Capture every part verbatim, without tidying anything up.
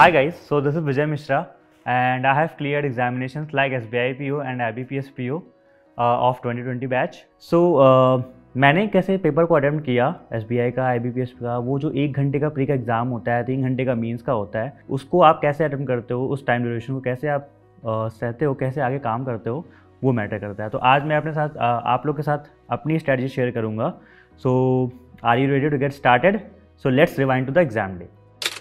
Hi guys, so this is Vijay Mishra and I have cleared examinations like S B I P O and I B P S P O uh, of twenty twenty batch. So uh, मैंने कैसे paper को attempt किया S B आई का, आई B P S का, वो जो एक घंटे का प्री का एग्ज़ाम होता है, तीन घंटे का मीन्स का होता है, उसको आप कैसे अटेम्प्ट करते हो, उस टाइम ड्यूरेशन को कैसे आप uh, सहते हो, कैसे आगे काम करते हो, वो मैटर करता है। तो आज मैं अपने साथ uh, आप लोग के साथ अपनी स्ट्रैटेजी शेयर करूँगा। So are you ready to get started? So let's rewind to the exam day.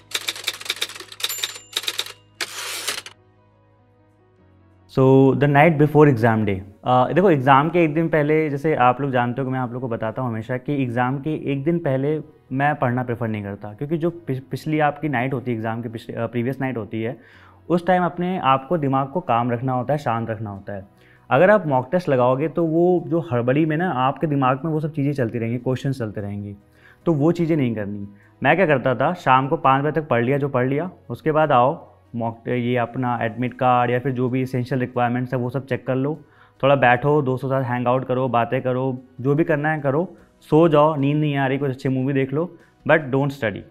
So the night before exam day, देखो एग्ज़ाम के एक दिन पहले, जैसे आप लोग जानते हो कि मैं आप लोग को बताता हूँ हमेशा कि एग्ज़ाम के एक दिन पहले मैं पढ़ना प्रेफर नहीं करता, क्योंकि जो पिछली आपकी नाइट होती है, एग्ज़ाम की पिछली प्रीवियस नाइट होती है, उस टाइम अपने आप को, दिमाग को काम रखना होता है, शांत रखना होता है। अगर आप मॉक टेस्ट लगाओगे तो वो जो हड़बड़ी में ना आपके दिमाग में वो सब चीज़ें चलती रहेंगी, क्वेश्चन चलते रहेंगी, तो वो चीज़ें नहीं करनी। मैं क्या करता था, शाम को पाँच बजे तक पढ़ लिया जो पढ़ लिया, उसके बाद आओ मॉक ये अपना एडमिट कार्ड या फिर जो भी इसेंशियल रिक्वायरमेंट्स है वो सब चेक कर लो, थोड़ा बैठो, दोस्तों के साथ हैंग आउट करो, बातें करो, जो भी करना है करो, सो जाओ, नींद नहीं आ रही कुछ अच्छी मूवी देख लो, but don't study.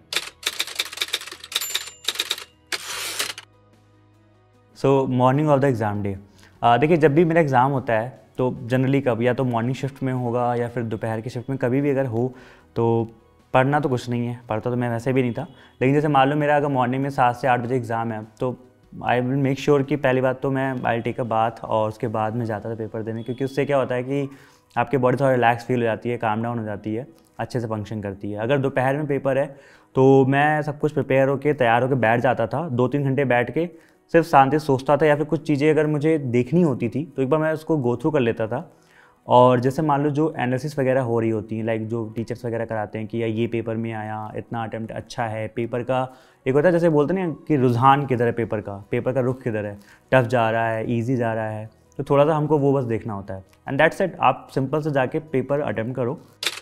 So morning of the exam day, देखिए जब भी मेरा एग्ज़ाम होता है तो जनरली कब या तो मॉर्निंग शिफ्ट में होगा या फिर दोपहर की शिफ्ट में, कभी भी अगर हो तो पढ़ना तो कुछ नहीं है, पढ़ता तो मैं वैसे भी नहीं था, लेकिन जैसे मान लो मेरा अगर मॉर्निंग में सात से आठ बजे एग्ज़ाम है तो आई विल मेक श्योर कि पहली बात तो मैं आई टेक अ बाथ और उसके बाद में जाता था पेपर देने, क्योंकि उससे क्या होता है कि आपकी बॉडी थोड़ा रिलैक्स फील हो जाती है, काम डाउन हो जाती है, अच्छे से फंक्शन करती है। अगर दोपहर में पेपर है तो मैं सब कुछ प्रिपेयर होकर तैयार होकर बैठ जाता था, दो तीन घंटे बैठ के सिर्फ शांति से सोचता था, या फिर कुछ चीज़ें अगर मुझे देखनी होती थी तो एक बार मैं उसको गो थ्रू कर लेता था। और जैसे मान लो जो एनालिसिस वगैरह हो रही होती है, लाइक जो टीचर्स वगैरह कराते हैं कि या ये पेपर में आया, इतना अटेम्प्ट अच्छा है, पेपर का एक होता है जैसे बोलते हैं कि रुझान किधर है, पेपर का पेपर का रुख किधर है, टफ जा रहा है, इजी जा रहा है, तो थोड़ा सा हमको वो बस देखना होता है। एंड दैट्स इट, आप सिंपल से जाके पेपर अटेम्प्ट करो।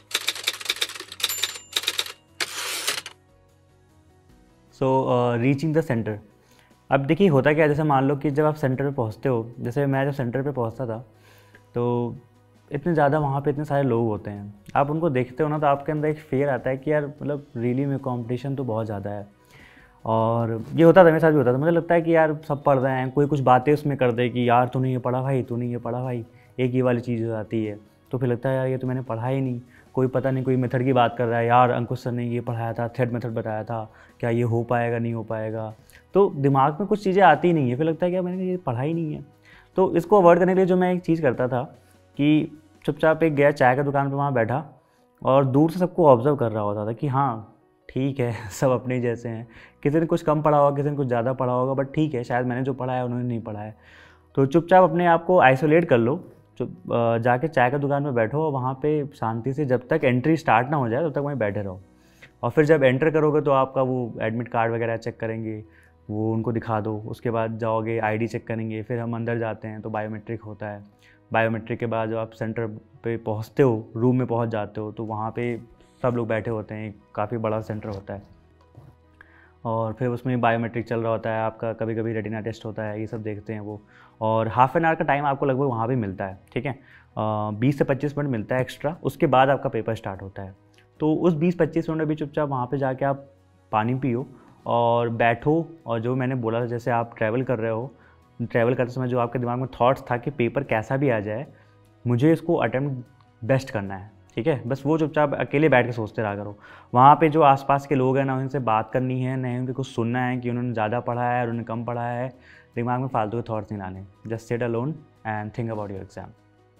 सो रीचिंग द सेंटर, अब देखिए होता क्या है, जैसे मान लो कि जब आप सेंटर पे पहुंचते हो, जैसे मैं जब सेंटर पे पहुंचता था तो इतने ज़्यादा वहाँ पे इतने सारे लोग होते हैं, आप उनको देखते हो ना तो आपके अंदर एक फेयर आता है कि यार मतलब रियली में कंपटीशन तो बहुत ज़्यादा है। और ये होता था, मेरे साथ भी होता था, मुझे लगता है कि यार सब पढ़ रहे हैं, कोई कुछ बातें उसमें कर दे कि यार तूने ये पढ़ा भाई, तूने ये पढ़ा भाई, एक ये वाली चीज़ हो जाती है, तो फिर लगता है यार ये तो मैंने पढ़ा ही नहीं। कोई पता नहीं कोई मेथड की बात कर रहा है, यार अंकुश सर ने ये पढ़ाया था, थ्रेड मेथड बताया था, क्या ये हो पाएगा नहीं हो पाएगा, तो दिमाग में कुछ चीज़ें आती नहीं है, फिर लगता है कि यार मैंने ये पढ़ा ही नहीं है। तो इसको अवॉइड करने के लिए जो मैं एक चीज़ करता था कि चुपचाप एक गया चाय की दुकान पे, वहाँ बैठा और दूर से सबको ऑब्जर्व कर रहा होता था कि हाँ ठीक है सब अपने जैसे हैं, किसी ने कुछ कम पढ़ा होगा, किसी ने कुछ ज़्यादा पढ़ा होगा, बट ठीक है शायद मैंने जो पढ़ा है उन्होंने नहीं पढ़ा है। तो चुपचाप अपने आप को आइसोलेट कर लो, चुप जाके चाय की दुकान में बैठो और वहाँ पे शांति से जब तक एंट्री स्टार्ट ना हो जाए तब तक वहीं बैठे रहो। और फिर जब एंटर करोगे तो आपका वो एडमिट कार्ड वगैरह चेक करेंगे, वो उनको दिखा दो, उसके बाद जाओगे आईडी चेक करेंगे, फिर हम अंदर जाते हैं तो बायोमेट्रिक होता है। बायोमेट्रिक के बाद जब आप सेंटर पे पहुंचते हो, रूम में पहुंच जाते हो, तो वहाँ पे सब लोग बैठे होते हैं, काफ़ी बड़ा सेंटर होता है, और फिर उसमें बायोमेट्रिक चल रहा होता है आपका, कभी कभी रेटिना टेस्ट होता है, ये सब देखते हैं वो, और हाफ एन आवर का टाइम आपको लगभग वहाँ भी मिलता है, ठीक है, बीस से पच्चीस मिनट मिलता है एक्स्ट्रा, उसके बाद आपका पेपर स्टार्ट होता है। तो उस बीस पच्चीस मिनट में भी चुपचाप वहाँ पे जाके आप पानी पियो और बैठो, और जो मैंने बोला था जैसे आप ट्रैवल कर रहे हो, ट्रैवल करते समय जो आपके दिमाग में थॉट्स था कि पेपर कैसा भी आ जाए मुझे इसको अटेम्प्ट बेस्ट करना है, ठीक है, बस वो चुपचाप अकेले बैठ के सोचते रहा करो। वहाँ पे जो आसपास के लोग हैं ना, उनसे बात करनी है, नहीं उनके कुछ सुनना है कि उन्होंने ज़्यादा पढ़ा है और उन्होंने कम पढ़ा है, दिमाग में फालतू के थॉट्स नहीं लाने, just sit alone and think about your exam.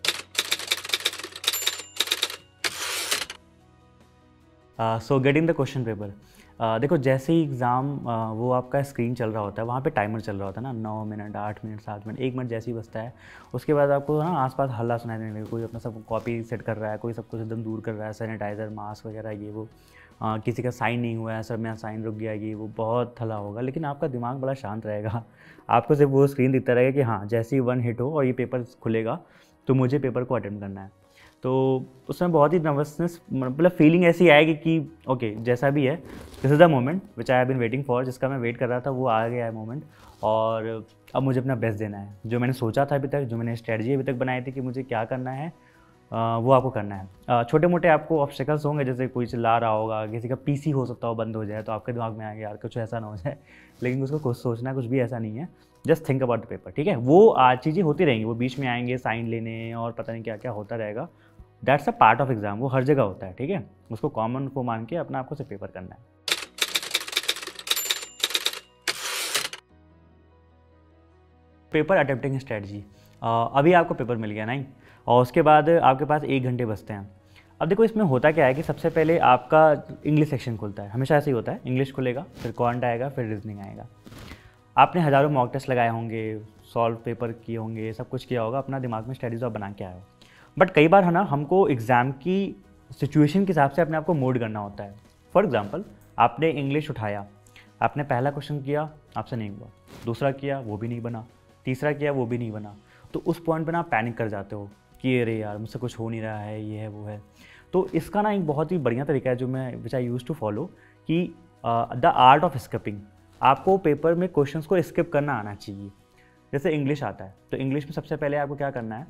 So getting the question paper, देखो जैसे ही एग्ज़ाम uh, वो आपका स्क्रीन चल रहा होता है, वहाँ पे टाइमर चल रहा होता है ना, नौ मिनट, आठ मिनट, सात मिनट, एक मिनट जैसे ही बचता है, उसके बाद आपको ना आसपास हल्ला सुनाई देने लगे, कोई अपना सब कॉपी सेट कर रहा है, कोई सब कुछ एकदम दूर कर रहा है, सैनिटाइज़र, मास्क वगैरह ये वो, आ, किसी का साइन नहीं हुआ है, सर मेरा साइन रुक गया, ये वो, बहुत हल्ला होगा, लेकिन आपका दिमाग बड़ा शांत रहेगा, आपको सिर्फ वो स्क्रीन दिखता रहेगा कि हाँ जैसे ही वन हिट हो और ये पेपर खुलेगा तो मुझे पेपर को अटेम्प्ट करना है। तो उसमें बहुत ही नर्वसनेस, मतलब फीलिंग ऐसी आएगी कि ओके जैसा भी है, this is the moment which I have been waiting for, जिसका मैं वेट कर रहा था वो आ गया है मोमेंट, और अब मुझे अपना बेस्ट देना है। जो मैंने सोचा था अभी तक, जो मैंने स्ट्रेटजी अभी तक बनाई थी कि मुझे क्या करना है, वो आपको करना है। छोटे मोटे आपको ऑब्स्टेकल्स होंगे, जैसे कोई चिल्ला रहा होगा, किसी का पीसी हो सकता हो बंद हो जाए, तो आपके दिमाग में आएगा यार कुछ ऐसा ना हो जाए, लेकिन उसको कुछ सोचना कुछ भी ऐसा नहीं है, just think about the paper, ठीक है। वो आज चीज़ें होती रहेंगी, वो बीच में आएंगे साइन लेने और पता नहीं क्या क्या होता रहेगा, that's a part of exam, वो हर जगह होता है, ठीक है। उसको कॉमन को मान के अपना आपको सिर्फ पेपर करना है। पेपर अटेम्प्टिंग स्ट्रेटजी, अभी आपको पेपर मिल गया नहीं, और उसके बाद आपके पास एक घंटे बचते हैं। अब देखो इसमें होता क्या है कि सबसे पहले आपका इंग्लिश सेक्शन खुलता है, हमेशा ऐसे ही होता है, इंग्लिश खुलेगा, फिर क्वांट आएगा, फिर रीजनिंग आएगा। आपने हज़ारों मॉक टेस्ट लगाए होंगे, सॉल्व पेपर किए होंगे, सब कुछ किया होगा, अपना दिमाग में स्ट्रेटजी आप बना के आए हो। बट कई बार है ना, हमको एग्ज़ाम की सिचुएशन के हिसाब से अपने आप को मोड करना होता है। फॉर एग्जांपल, आपने इंग्लिश उठाया, आपने पहला क्वेश्चन किया, आपसे नहीं हुआ, दूसरा किया, वो भी नहीं बना, तीसरा किया, वो भी नहीं बना, तो उस पॉइंट पे ना आप पैनिक कर जाते हो कि अरे यार मुझसे कुछ हो नहीं रहा है, ये है वो है। तो इसका ना एक बहुत ही बढ़िया तरीका है जो मैं which I use to follow, कि द आर्ट ऑफ स्किपिंग। आपको पेपर में क्वेश्चंस को स्किप करना आना चाहिए। जैसे इंग्लिश आता है, तो इंग्लिश में सबसे पहले आपको क्या करना है,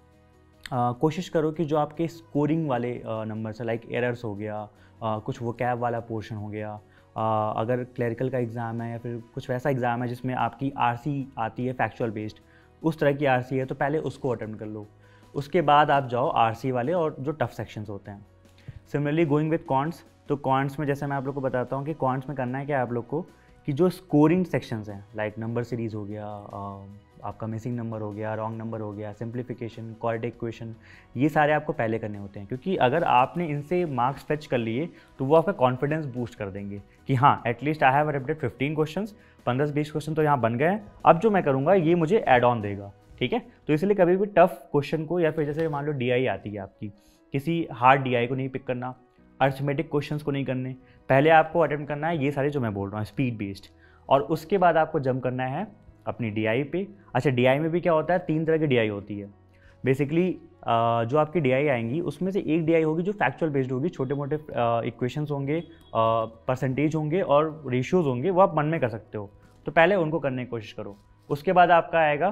uh, कोशिश करो कि जो आपके स्कोरिंग वाले नंबर्स है, लाइक एरर्स हो गया, uh, कुछ वोकैब वाला पोर्शन हो गया, uh, अगर क्लरिकल का एग्ज़ाम है या फिर कुछ वैसा एग्ज़ाम है जिसमें आपकी आरसी आती है फैक्चुअल बेस्ड, उस तरह की आरसी है, तो पहले उसको अटेम्प्ट कर लो। उसके बाद आप जाओ आरसी वाले और जो टफ सेक्शंस होते हैं। सिमिलरली गोइंग विद क्वांट्स, तो क्वांट्स में जैसे मैं आप लोग को बताता हूँ कि क्वांट्स में करना है क्या आप लोग को, कि जो स्कोरिंग सेक्शंस हैं, लाइक नंबर सीरीज़ हो गया, आपका मिसिंग नंबर हो गया, रॉन्ग नंबर हो गया, सिंप्लीफिकेशन, क्वाड्रेटिक इक्वेशन, ये सारे आपको पहले करने होते हैं, क्योंकि अगर आपने इनसे मार्क्स फेच कर लिए तो वो आपका कॉन्फिडेंस बूस्ट कर देंगे कि हाँ at least I have attempted fifteen questions, पंद्रह से बीस क्वेश्चन तो यहाँ बन गए हैं, अब जो मैं करूँगा ये मुझे एड ऑन देगा, ठीक है। तो इसलिए कभी भी टफ क्वेश्चन को, या फिर जैसे मान लो डीआई आती है आपकी, किसी हार्ड डीआई को नहीं पिक करना, अर्थमेटिक क्वेश्चंस को नहीं करने, पहले आपको अटेम्प्ट करना है ये सारे जो मैं बोल रहा हूँ स्पीड बेस्ड, और उसके बाद आपको जंप करना है अपनी डीआई पे। अच्छा, डीआई में भी क्या होता है, तीन तरह की डीआई होती है बेसिकली। जो आपकी डीआई आएंगी उसमें से एक डीआई होगी जो फैक्चुअल बेस्ड होगी, छोटे मोटे इक्वेशंस होंगे, परसेंटेज होंगे और रेशियोज होंगे, वो आप मन में कर सकते हो, तो पहले उनको करने की कोशिश करो। उसके बाद आपका आएगा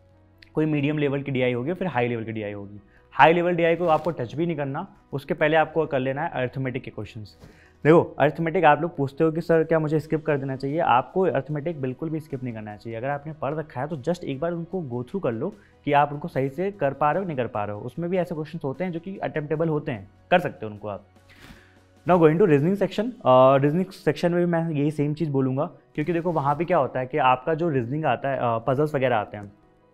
कोई मीडियम लेवल की डीआई होगी, फिर हाई लेवल की डीआई होगी। हाई लेवल डीआई को आपको टच भी नहीं करना, उसके पहले आपको कर लेना है अर्थमेटिक के क्वेश्चंस। देखो अर्थमेटिक आप लोग पूछते हो कि सर क्या मुझे स्किप कर देना चाहिए, आपको अर्थमेटिक बिल्कुल भी स्किप नहीं करना चाहिए। अगर आपने पढ़ रखा है तो जस्ट एक बार उनको गो थ्रू कर लो कि आप उनको सही से कर पा रहे हो नहीं कर पा रहे हो। उसमें भी ऐसे क्वेश्चन होते हैं जो कि अटेम्प्टेबल होते हैं, कर सकते हो उनको आप। Now going to reasoning section, reasoning section में भी मैं यही सेम चीज़ बोलूँगा, क्योंकि देखो वहाँ भी क्या होता है कि आपका जो रीजनिंग आता है, पजल्स वगैरह आते हैं,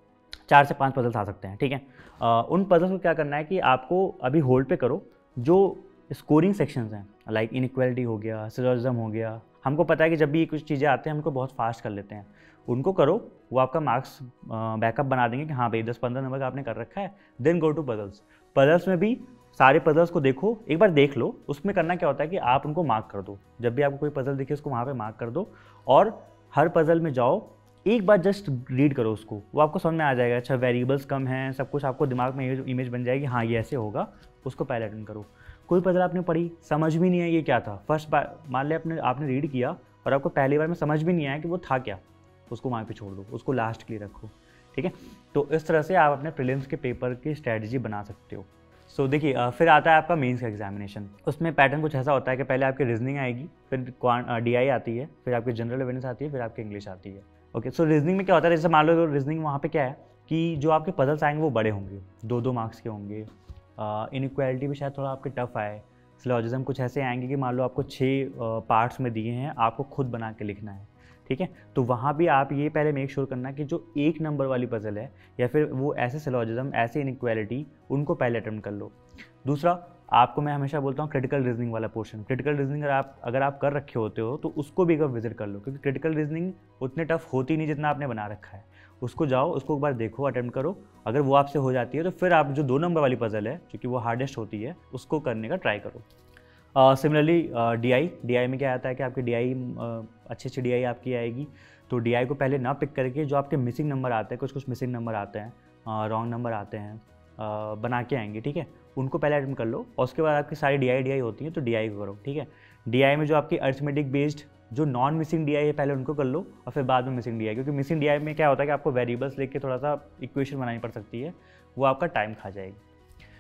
चार से पांच पजल्स आ सकते हैं, ठीक है। uh, उन पजल्स को क्या करना है कि आपको अभी होल्ड पे करो, जो स्कोरिंग सेक्शंस हैं लाइक इनइक्वालिटी हो गया, सिलोजिज्म हो गया, हमको पता है कि जब भी कुछ चीज़ें आते हैं हमको बहुत फास्ट कर लेते हैं, उनको करो, वो आपका मार्क्स बैकअप बना देंगे कि हाँ भाई दस पंद्रह नंबर का आपने कर रखा है। Then go to puzzles, puzzles में भी सारे पजल्स को देखो, एक बार देख लो। उसमें करना क्या होता है कि आप उनको मार्क कर दो, जब भी आपको कोई पजल दिखे उसको वहाँ पे मार्क कर दो, और हर पजल में जाओ, एक बार जस्ट रीड करो उसको, वो आपको समझ में आ जाएगा। अच्छा वेरिएबल्स कम हैं, सब कुछ आपको दिमाग में इमेज बन जाएगी, हाँ ये ऐसे होगा, उसको पहले अटेंड करो। कोई पजल आपने पढ़ी, समझ भी नहीं है ये क्या था, फर्स्ट बार मान लिया आपने आपने रीड किया और आपको पहली बार में समझ भी नहीं आया कि वो था क्या, उसको वहाँ पे छोड़ दो, उसको लास्ट के लिए रखो, ठीक है। तो इस तरह से आप अपने प्रीलिम्स के पेपर की स्ट्रैटेजी बना सकते हो। सो so, देखिए फिर आता है आपका मेंस का एग्जामिनेशन। उसमें पैटर्न कुछ ऐसा होता है कि पहले आपकी रीजनिंग आएगी, फिर डीआई आती है, फिर आपकी जनरल अवेयरनेस आती है, फिर आपकी इंग्लिश आती है। ओके, सो रीजनिंग में क्या होता है, जैसे मान लो रीजनिंग वहाँ पे क्या है कि जो आपके पजल्स आएंगे वो बड़े होंगे, दो दो मार्क्स के होंगे, इनइक्वालिटी भी शायद थोड़ा आपके टफ आए, सिलोजिज्म कुछ ऐसे आएंगे कि मान लो आपको छः पार्ट्स में दिए हैं, आपको खुद बना के लिखना है, ठीक है। तो वहाँ भी आप ये पहले मेक श्योर करना कि जो एक नंबर वाली पजल है या फिर वो ऐसे सिलोजिज्म, ऐसे इनइक्वालिटी, उनको पहले अटेम्प्ट कर लो। दूसरा, आपको मैं हमेशा बोलता हूँ क्रिटिकल रीजनिंग वाला पोर्शन, क्रिटिकल रीजनिंग अगर आप अगर आप कर रखे होते हो तो उसको भी एक बार विजिट कर लो, क्योंकि क्रिटिकल रीजनिंग उतने टफ होती नहीं जितना आपने बना रखा है। उसको जाओ, उसको एक बार देखो, अटेम्प्ट करो, अगर वो आपसे हो जाती है तो फिर आप जो दो नंबर वाली पजल है जो कि वो हार्डेस्ट होती है उसको करने का ट्राई करो। सिमिलरली डीआई डीआई में क्या आता है कि आपकी डीआई अच्छी अच्छी डीआई आपकी आएगी, तो डीआई को पहले ना पिक करके जो आपके मिसिंग नंबर आते हैं, कुछ कुछ मिसिंग नंबर आते हैं, रॉन्ग नंबर आते हैं, आ, बना के आएंगे, ठीक है, उनको पहले अटेम्प्ट कर लो। और उसके बाद आपकी सारी डीआई डीआई होती है तो डीआई को करो, ठीक है। डीआई में जो आपकी अर्थमेटिक बेस्ड जो नॉन मिसिंग डीआई है पहले उनको कर लो, और फिर बाद में मिसिंग डीआई, क्योंकि मिसिंग डीआई में क्या होता है कि आपको वेरिएबल्स लेके थोड़ा सा इक्वेशन बनानी पड़ सकती है, वो आपका टाइम खा जाएगी।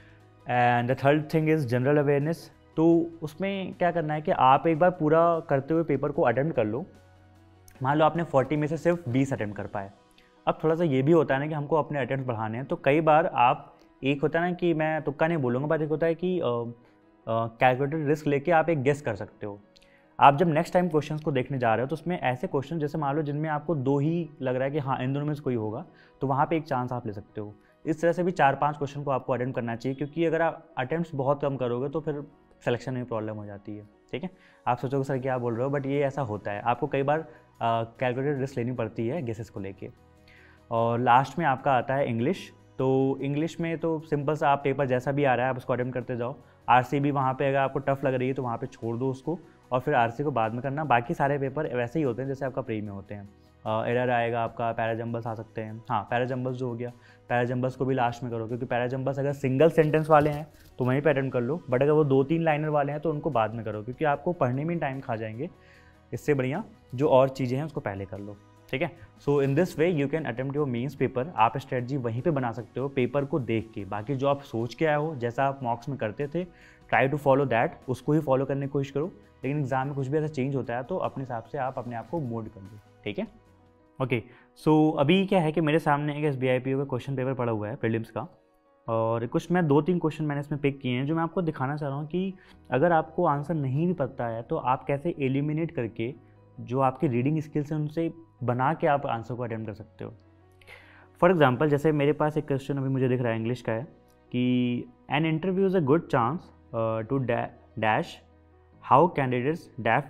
And the third thing is general awareness. तो उसमें क्या करना है कि आप एक बार पूरा करते हुए पेपर को अटेम्प्ट कर लो। मान लो आपने फोर्टी में से सिर्फ बीस अटेम्प्ट कर पाए। अब थोड़ा सा ये भी होता है ना कि हमको अपने अटेम्प्ट बढ़ाने हैं, तो कई बार आप, एक होता है ना कि मैं तुक्का नहीं बोलूँगा, बट एक होता है कि कैलकुलेटेड रिस्क लेके आप एक गेस कर सकते हो। आप जब नेक्स्ट टाइम क्वेश्चंस को देखने जा रहे हो तो उसमें ऐसे क्वेश्चन जैसे मान लो जिनमें आपको दो ही लग रहा है कि हाँ इन दोनों में से कोई होगा, तो वहाँ पे एक चांस आप ले सकते हो। इस तरह से भी चार पांच क्वेश्चन को आपको अटेम्प्ट करना चाहिए, क्योंकि अगर आप अटेम्प्ट्स बहुत कम करोगे तो फिर सिलेक्शन में प्रॉब्लम हो जाती है। ठीक है, आप सोचोगे सर क्या बोल रहे हो, बट ये ऐसा होता है, आपको कई बार कैलकुलेटेड रिस्क लेनी पड़ती है गेसेस को लेके। और लास्ट में आपका आता है इंग्लिश। तो इंग्लिश में तो सिंपल सा आप पेपर जैसा भी आ रहा है आप उसको अटेम्प्ट करते जाओ। आरसी भी वहाँ पे अगर आपको टफ लग रही है तो वहाँ पे छोड़ दो उसको, और फिर आरसी को बाद में करना। बाकी सारे पेपर वैसे ही होते हैं जैसे आपका प्री में होते हैं। एरर आएगा आपका, पैराजम्बल्स आ सकते हैं। हाँ, पैराजम्बल्स जो हो गया, पैराजम्बल्स को भी लास्ट में करो, क्योंकि पैराजम्बल्स अगर सिंगल सेंटेंस वाले हैं तो वहीं पे अटेम्प्ट कर लो, बट अगर वो दो तीन लाइनर वाले हैं तो उनको बाद में करो, क्योंकि आपको पढ़ने में टाइम खा जाएंगे। इससे बढ़िया जो और चीज़ें हैं उसको पहले कर लो। ठीक है, so in this way you can attempt your mains paper. आप स्ट्रेटजी वहीं पे बना सकते हो पेपर को देख के। बाकी जो आप सोच के आए हो, जैसा आप मॉक्स में करते थे, ट्राई टू फॉलो दैट, उसको ही फॉलो करने की कोशिश करो। लेकिन एग्जाम में कुछ भी ऐसा चेंज होता है तो अपने हिसाब से आप अपने आप को मोड कर दो। ठीक है, ओके। सो अभी क्या है कि मेरे सामने एक S B I P O का क्वेश्चन पेपर पड़ा हुआ है प्रीलिम्स का, और कुछ मैं दो तीन क्वेश्चन मैंने इसमें पिक किए हैं जो मैं आपको दिखाना चाह रहा हूँ कि अगर आपको आंसर नहीं भी पता है तो आप कैसे एलिमिनेट करके जो आपकी रीडिंग स्किल्स हैं उनसे बना के आप आंसर को अटेम्प्ट कर सकते हो। फॉर एग्जांपल, जैसे मेरे पास एक क्वेश्चन अभी मुझे दिख रहा है इंग्लिश का है कि an interview is a good chance to dash how candidates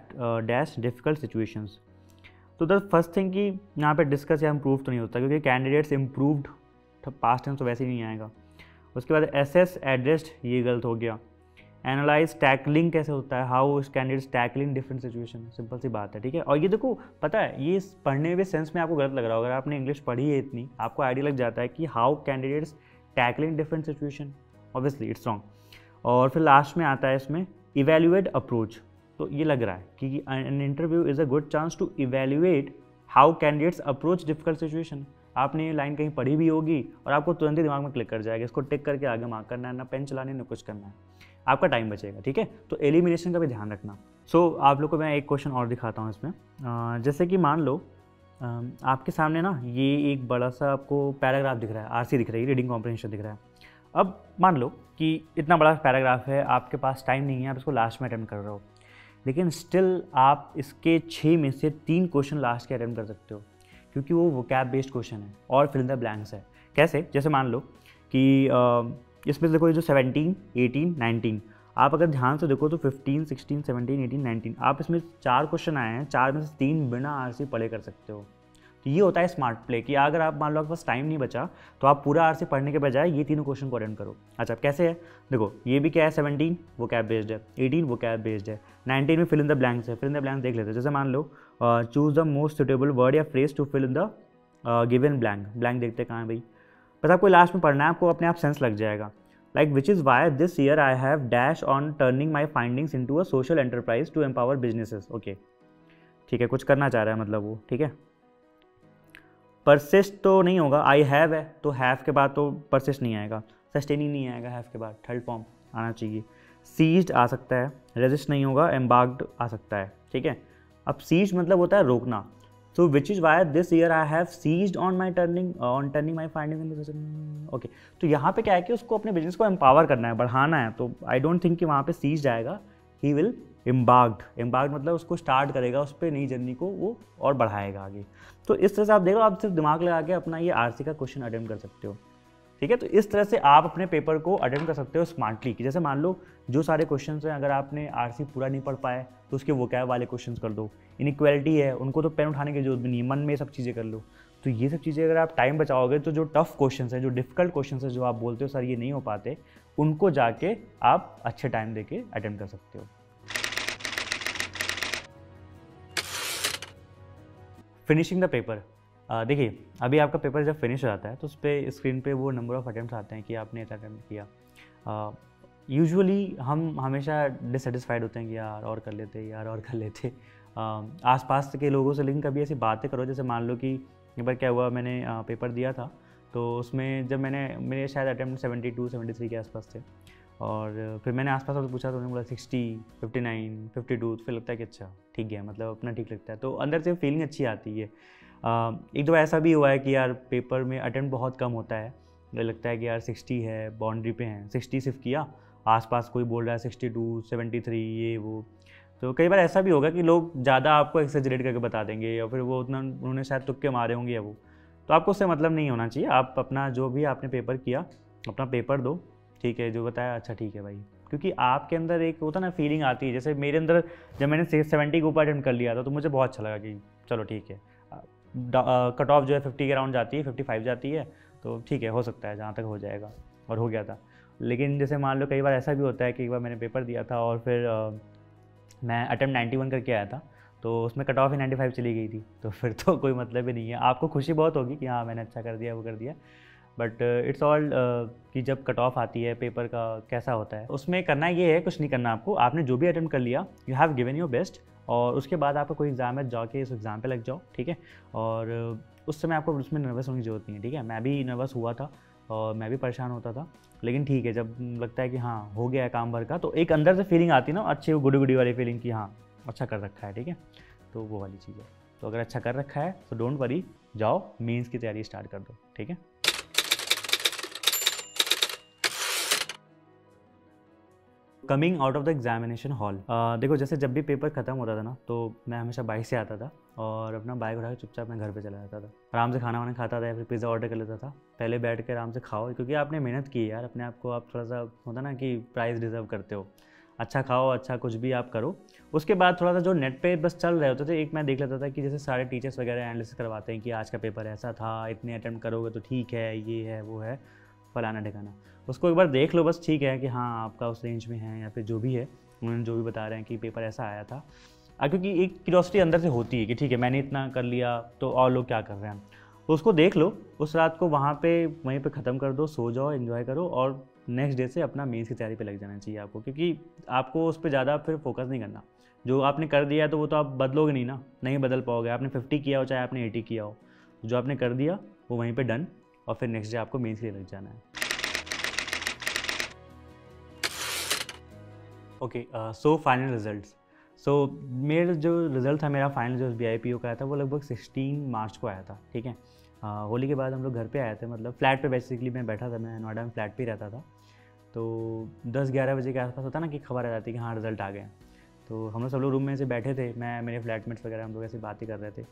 dash difficult situations. तो द फर्स्ट थिंग कि यहाँ पे डिस्कस या इम्प्रूव तो नहीं होता, क्योंकि कैंडिडेट्स इम्प्रूव्ड पास्ट टेंस तो वैसे ही नहीं आएगा। उसके बाद एसेस एड्रेस्ड, ये गलत हो गया। एनालाइज टैकलिंग कैसे होता है, how is candidates tackling different situation, simple सी बात है। ठीक है, और ये देखो पता है ये पढ़ने में सेंस में आपको गलत लग रहा होगा, अगर आपने इंग्लिश पढ़ी है इतनी आपको आइडिया लग जाता है कि how candidates tackling different situation, obviously it's wrong. और फिर लास्ट में आता है इसमें इवेल्युएट अप्रोच। तो ये लग रहा है कि an interview is a good chance to evaluate how candidates approach difficult situation. आपने ये लाइन कहीं पढ़ी भी होगी और आपको तुरंत ही दिमाग में क्लिक कर जाएगा, इसको टिक करके आगे मार्क करना है, ना पेन चलाने ना कुछ करना है, आपका टाइम बचेगा। ठीक है, तो एलिमिनेशन का भी ध्यान रखना। सो so, आप लोग को मैं एक क्वेश्चन और दिखाता हूँ इसमें। uh, जैसे कि मान लो uh, आपके सामने ना ये एक बड़ा सा आपको पैराग्राफ दिख रहा है, आरसी दिख रही है, रीडिंग कॉम्प्रिहेंशन दिख रहा है। अब मान लो कि इतना बड़ा पैराग्राफ है, आपके पास टाइम नहीं है, आप इसको लास्ट में अटेम्प्ट कर रहे हो, लेकिन स्टिल आप इसके छः में से तीन क्वेश्चन लास्ट के अटेम्प्ट कर सकते हो, क्योंकि वो वोकैब बेस्ड क्वेश्चन है और फिल इन द ब्लैंक्स है। कैसे? जैसे मान लो कि uh, इसमें देखो ये जो सेवनटीन, एटीन, नाइनटीन, आप अगर ध्यान से देखो तो fifteen, sixteen, seventeen, eighteen, nineteen, आप इसमें चार क्वेश्चन आए हैं, चार में से तीन बिना आरसी पढ़े कर सकते हो। तो ये होता है स्मार्ट प्ले कि अगर आप मान लो आपके पास टाइम नहीं बचा तो आप पूरा आरसी पढ़ने के बजाय ये तीनों क्वेश्चन को अटेम्प्ट करो। अच्छा, कैसे है? देखो ये भी क्या है, सेवनटीन वो कैब बेस्ड है, एटीन वो कैब बेस्ड है, नाइनटीन में फिल इन द ब्लैंक्स है। फिल इन द ब्लैंक्स देख लेते हैं। जैसे मान लो choose the most suitable word या phrase to fill in the given blank. Blank देखते हैं कहाँ है भाई, बस आपको लास्ट में पढ़ना है, आपको अपने आप सेंस लग जाएगा। Like which is why this year I have dash on turning my findings into a social enterprise to empower businesses. Okay ठीक है, कुछ करना चाह रहा है मतलब वो। ठीक है, परसिस्ट तो नहीं होगा, आई हैव है तो हैव के बाद तो परसिस्ट नहीं आएगा, सस्टेनिंग नहीं आएगा, हैव के बाद थर्ड फॉर्म आना चाहिए। सीज्ड आ सकता है, रेजिस्ट नहीं होगा, एम्बार्क्ड आ सकता है। ठीक है, अब सीज्ड मतलब होता है रोकना। So which is why this year I have seized on my turning on turning my finding. Okay, तो यहाँ पे क्या है कि उसको अपने बिजनेस को एम्पावर करना है, बढ़ाना है, तो आई डोंट थिंक कि वहाँ पे सीज्ड आएगा, ही विल एम्बार्क्ड। एम्बार्क्ड मतलब उसको स्टार्ट करेगा, उस पर नई जर्नी को वो और बढ़ाएगा आगे। तो इस तरह से आप देखो, आप सिर्फ दिमाग लगा के अपना ये आरसी का क्वेश्चन अटेम्प्ट कर सकते हो। ठीक है, तो इस तरह से आप अपने पेपर को अटेम्प्ट कर सकते हो स्मार्टली। कि जैसे मान लो जो सारे क्वेश्चंस हैं, अगर आपने आरसी पूरा नहीं पढ़ पाए तो उसके वोकैब वाले क्वेश्चंस कर दो। इनइक्वालिटी है, उनको तो पेन उठाने की जरूरत भी नहीं है, मन में सब चीज़ें कर लो। तो ये सब चीज़ें अगर आप टाइम बचाओगे तो जो टफ क्वेश्चंस हैं, जो डिफिकल्ट क्वेश्चंस हैं, जो आप बोलते हो सर ये नहीं हो पाते, उनको जाके आप अच्छे टाइम दे के अटेम्प्ट कर सकते हो। Finishing the paper. देखिए अभी आपका पेपर जब फिनिश हो जाता है तो उस पर स्क्रीन पे वो नंबर ऑफ अटेम्प्ट्स आते हैं कि आपने इतना अटेम्प्ट किया। यूजुअली हम हमेशा डिससेटिस्फाइड होते हैं कि यार और कर लेते यार और कर लेते uh, आसपास के लोगों से। लेकिन कभी ऐसी बातें करो, जैसे मान लो कि एक बार क्या हुआ, मैंने uh, पेपर दिया था तो उसमें जब मैंने मेरे शायद attempt seventy two seventy three के आसपास थे, और फिर मैंने आसपास वालों से पूछा तो उन्होंने बोला sixty, fifty nine, fifty two. तो फिर लगता है कि अच्छा ठीक है, मतलब अपना ठीक लगता है, तो अंदर से फीलिंग अच्छी आती है। आ, एक दो ऐसा भी हुआ है कि यार पेपर में अटेम्प्ट बहुत कम होता है, लगता है कि यार सिक्सटी है, बाउंड्री पे हैं, सिक्सटी सिर्फ किया, आसपास कोई बोल रहा है सिक्सटी टू, सेवेंटी थ्री, ये वो। तो कई बार ऐसा भी होगा कि लोग ज़्यादा आपको एक्सेजरेट करके बता देंगे, या फिर वो उतना उन्होंने शायद तुक्के मारे होंगे या वो, तो आपको उससे मतलब नहीं होना चाहिए। आप अपना जो भी आपने पेपर किया, अपना पेपर दो, ठीक है, जो बताया अच्छा ठीक है भाई, क्योंकि आपके अंदर एक होता ना फीलिंग आती है। जैसे मेरे अंदर जब मैंने सेवेंटी के ऊपर अटेम्प्ट कर लिया था तो मुझे बहुत अच्छा लगा कि चलो ठीक है, कट ऑफ जो है फिफ्टी के अराउंड जाती है, फिफ्टी फाइव जाती है, तो ठीक है, हो सकता है, जहाँ तक हो जाएगा, और हो गया था। लेकिन जैसे मान लो कई बार ऐसा भी होता है कि एक बार मैंने पेपर दिया था और फिर आ, मैं अटेम्प्ट नाइन्टी वन करके आया था, तो उसमें कट ऑफ ही नाइन्टी फाइव चली गई थी, तो फिर तो कोई मतलब ही नहीं है। आपको खुशी बहुत होगी कि हाँ मैंने अच्छा कर दिया, वो कर दिया, बट इट्स ऑल कि जब कट ऑफ आती है पेपर का कैसा होता है, उसमें करना ये है, कुछ नहीं करना आपको, आपने जो भी अटेम्प्ट कर लिया, you have given your best, और उसके बाद आपका कोई एग्जाम है, जाके इस एग्ज़ाम पे लग जाओ, ठीक है। और उस समय आपको उसमें नर्वस होने की ज़रूरत नहीं है, ठीक है। मैं भी नर्वस हुआ था और मैं भी परेशान होता था, लेकिन ठीक है, जब लगता है कि हाँ हो गया है काम भर का, तो एक अंदर से फीलिंग आती है ना अच्छी, गुडी गुडी वाली फीलिंग कि हाँ अच्छा कर रखा है, ठीक है, तो वो वाली चीज़ है। तो अगर अच्छा कर रखा है तो डोंट वरी, जाओ मेंस की तैयारी स्टार्ट कर दो, ठीक है। Coming out of the examination hall, देखो जैसे जब भी पेपर ख़त्म होता था ना, तो मैं हमेशा बाइक से आता था और अपना बाइक उठा के चुपचाप मैं घर पे चला जाता था, आराम से खाना वाना खाता था या फिर पिज़्ज़ा ऑर्डर कर लेता था। पहले बैठ के आराम से खाओ, क्योंकि आपने मेहनत की है यार, अपने आप को आप थोड़ा सा होता ना कि प्राइज़ डिज़र्व करते हो, अच्छा खाओ, अच्छा कुछ भी आप करो। उसके बाद थोड़ा सा जो नेट पे बस चल रहे होते थे, एक मैं देख लेता था कि जैसे सारे टीचर्स वगैरह एनालिसिस करवाते हैं कि आज का पेपर ऐसा था, इतने अटैम्प्ट करोगे तो ठीक है, ये है वो है, फलाना ठिकाना, उसको एक बार देख लो बस, ठीक है कि हाँ आपका उस रेंज में है, या फिर जो भी है उन्होंने जो भी बता रहे हैं कि पेपर ऐसा आया था। आ, क्योंकि एक क्यूरियोसिटी अंदर से होती है कि ठीक है मैंने इतना कर लिया तो और लोग क्या कर रहे हैं, तो उसको देख लो, उस रात को वहाँ पे वहीं पे ख़त्म कर दो, सो जाओ, एंजॉय करो, और नेक्स्ट डे से अपना मेंस की तैयारी पे लग जाना चाहिए आपको, क्योंकि आपको उस पर ज़्यादा फिर फोकस नहीं करना। जो आपने कर दिया तो वो तो आप बदलोगे नहीं ना, नहीं बदल पाओगे, आपने फिफ्टी किया हो चाहे आपने एटी किया हो, जो आपने कर दिया वो वहीं पे डन, और फिर नेक्स्ट डे आपको मेंस के लिए लग जाना है। Okay, so final results. So मेरा जो रिज़ल्ट था, मेरा फाइनल जो बी आई पी ओ का आया था, वो लगभग सिक्सटीन मार्च को आया था, ठीक है। uh, होली के बाद हम लोग घर पे आए थे, मतलब फ्लैट पे बेसिकली मैं बैठा था, मैं नोएडा में फ्लैट पे ही रहता था, तो दस ग्यारह बजे के आसपास होता ना कि खबर आ जाती है कि हाँ रिज़ल्ट आ गए। तो हम लोग सब लोग रूम में से बैठे थे, मैं मेरे फ्लैटमेट्स वगैरह हम लोग ऐसे बात ही कर रहे थे,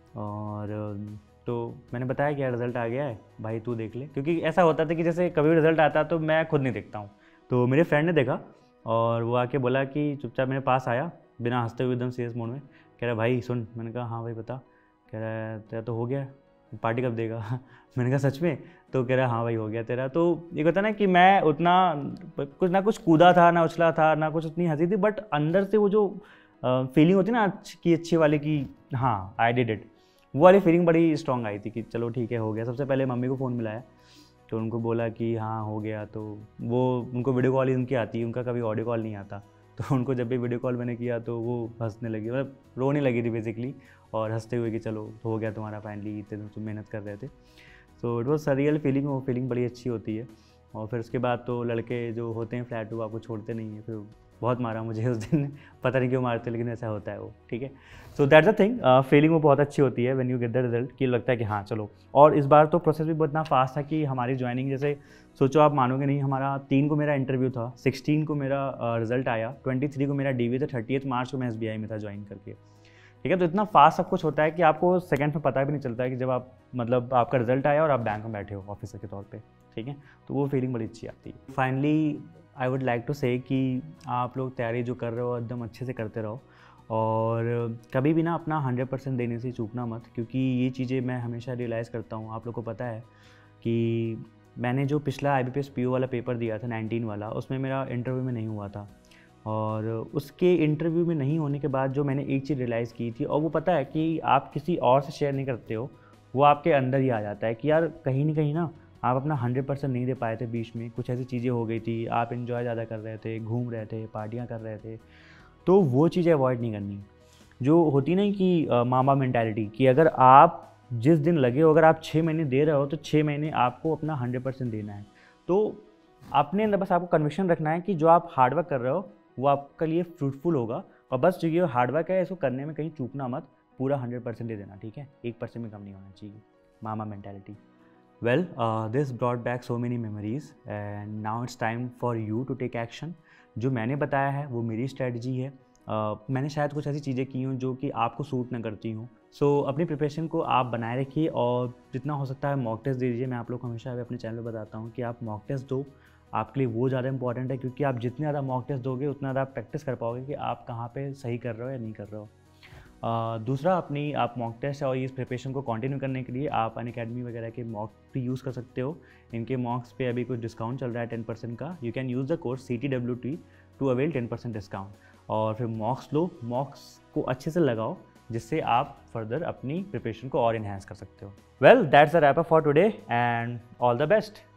और तो मैंने बताया कि यार रिज़ल्ट आ गया है भाई, तू देख ले, क्योंकि ऐसा होता था कि जैसे कभी भी रिज़ल्ट आता तो मैं खुद नहीं देखता हूँ, तो मेरे फ्रेंड ने देखा और वो आके बोला कि चुपचाप मेरे पास आया, बिना हंसते हुए एकदम सीरियस मोड में, कह रहा भाई सुन। मैंने कहा हाँ भाई बता। कह रहा है तेरा तो हो गया, पार्टी कब देगा? मैंने कहा सच में? तो कह रहा हाँ भाई हो गया तेरा। तो ये होता ना कि मैं उतना कुछ ना कुछ कूदा था, ना उछला था, ना कुछ उतनी हंसी थी, बट अंदर से वो जो फीलिंग होती ना अच्छी अच्छी वाली कि हाँ आई डिड इट, वो वाली फीलिंग बड़ी स्ट्रॉन्ग आई थी कि चलो ठीक है हो गया। सबसे पहले मम्मी को फ़ोन मिलाया तो उनको बोला कि हाँ हो गया, तो वो उनको वीडियो कॉल ही उनकी आती है, उनका कभी ऑडियो कॉल नहीं आता, तो उनको जब भी वीडियो कॉल मैंने किया तो वो हंसने लगी, मतलब रोने लगी थी बेसिकली, और हंसते हुए कि चलो तो हो गया तुम्हारा फाइनली, इतने दिन तुम मेहनत कर रहे थे। So it was surreal feeling, वो फीलिंग बड़ी अच्छी होती है। और फिर उसके बाद तो लड़के जो होते हैं फ्लैट वो आपको छोड़ते नहीं हैं, फिर बहुत मारा मुझे उस दिन, पता नहीं क्यों मारते, लेकिन ऐसा होता है वो, ठीक है। So that's the thing, feeling वो बहुत अच्छी होती है when you get the result, कि लगता है कि हाँ चलो। और इस बार तो प्रोसेस भी बहुत इतना फास्ट था कि हमारी ज्वाइनिंग, जैसे सोचो आप मानोगे नहीं, हमारा तीन को मेरा इंटरव्यू था, सिक्सटीन को मेरा रिजल्ट uh, आया, ट्वेंटी थ्री को मेरा डी वी था, थर्टीएथ मार्च को मैं एस बी आई में था ज्वाइन करके, ठीक है। तो इतना फास्ट सब कुछ होता है कि आपको सेकंड में पता भी नहीं चलता है कि जब आप मतलब आपका रिजल्ट आया और आप बैंक में बैठे हो ऑफिसर के तौर पे, ठीक है। तो वो फीलिंग बड़ी अच्छी आती है। Finally I would like to say कि आप लोग तैयारी जो कर रहे हो एकदम अच्छे से करते रहो, और कभी भी ना अपना हंड्रेड परसेंट देने से चूकना मत, क्योंकि ये चीज़ें मैं हमेशा रियलाइज़ करता हूँ। आप लोग को पता है कि मैंने जो पिछला I B P S P O वाला पेपर दिया था नाइनटीन वाला, उसमें मेरा इंटरव्यू में नहीं हुआ था, और उसके इंटरव्यू में नहीं होने के बाद जो मैंने एक चीज़ रियलाइज़ की थी, और वो पता है कि आप किसी और से शेयर नहीं करते हो, वो आपके अंदर ही आ जाता है कि यार कहीं ना कहीं ना आप अपना हंड्रेड परसेंट नहीं दे पाए थे, बीच में कुछ ऐसी चीज़ें हो गई थी, आप इन्जॉय ज़्यादा कर रहे थे, घूम रहे थे, पार्टियाँ कर रहे थे, तो वो चीज़ें अवॉइड नहीं करनी। जो होती ना कि मामा मेंटालिटी, कि अगर आप जिस दिन लगे हो, अगर आप छः महीने दे रहे हो तो छः महीने आपको अपना हंड्रेड परसेंट देना है। तो अपने अंदर बस आपको कन्विक्शन रखना है कि जो आप हार्डवर्क कर रहे हो वो आपके लिए फ्रूटफुल होगा, और बस जो ये हार्डवर्क है इसको करने में कहीं चूकना मत, पूरा हंड्रेड परसेंट दे देना, ठीक है, एक परसेंट भी कम नहीं होना चाहिए। मामा mentality. Well this brought back so many memories and now it's time for you to take action. जो मैंने बताया है वो मेरी स्ट्रेटजी है। uh, मैंने शायद कुछ ऐसी चीज़ें की हूँ जो कि आपको सूट ना करती हूँ। सो so, अपनी प्रिपरेशन को आप बनाए रखिए और जितना हो सकता है मॉक टेस्ट दे दीजिए। मैं आप लोग को हमेशा अपने चैनल पर बताता हूँ कि आप मॉक टेस्ट दो, आपके लिए वो ज़्यादा इंपॉर्टेंट है, क्योंकि आप जितने ज़्यादा मॉक टेस्ट दोगे उतना ज़्यादा प्रैक्टिस कर पाओगे कि आप कहाँ पे सही कर रहे हो या नहीं कर रहे हो। Uh, दूसरा, अपनी आप मॉक टेस्ट और इस प्रिपरेशन को कंटिन्यू करने के लिए आप अनअकैडमी वगैरह के मॉक भी यूज़ कर सकते हो। इनके मॉक्स पे अभी कुछ डिस्काउंट चल रहा है टेन परसेंट का। You can use the code C T W T to avail ten percent discount, और फिर मॉक्स लो, मॉक्स को अच्छे से लगाओ जिससे आप फर्दर अपनी प्रिपरेशन को और इन्हेंस कर सकते हो। Well that's a wrap up for today and all the best.